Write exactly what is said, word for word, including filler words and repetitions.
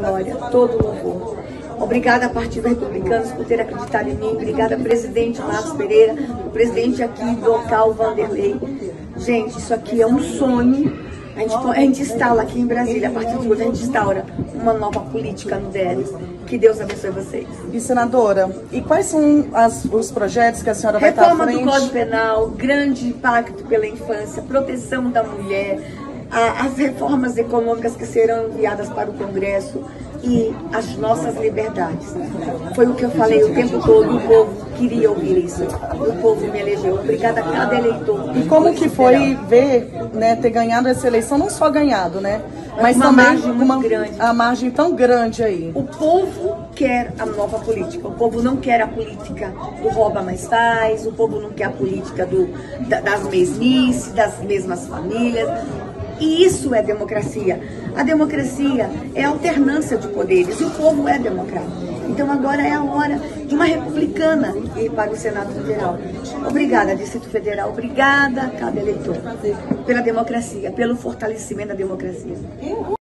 glória, todo louvor. Obrigada, Partido Republicanos, por ter acreditado em mim. Obrigada, presidente Marcos Pereira, o presidente aqui local, Vanderlei. Gente, isso aqui é um sonho. A gente, a gente instala aqui em Brasília, a partir de hoje, a gente instaura uma nova política no D F. Que Deus abençoe vocês. E, senadora, e quais são as, os projetos que a senhora vai estar à frente? Reforma do Código Penal, grande impacto pela infância, proteção da mulher, a, as reformas econômicas que serão enviadas para o Congresso e as nossas liberdades. Foi o que eu falei o tempo todo, o povo queria ouvir isso. O povo me elegeu. Obrigada a cada eleitor. E como que foi ver, né, ter ganhado essa eleição, não só ganhado, né? Mas uma também margem muito uma grande. a margem tão grande aí. O povo quer a nova política. O povo não quer a política do rouba mais faz, o povo não quer a política do, da, das mesmices, das mesmas famílias. E isso é democracia. A democracia é a alternância de poderes. O povo é democrata. Então agora é a hora de uma republicana ir para o Senado Federal. Obrigada, Distrito Federal. Obrigada a cada eleitor pela democracia, pelo fortalecimento da democracia.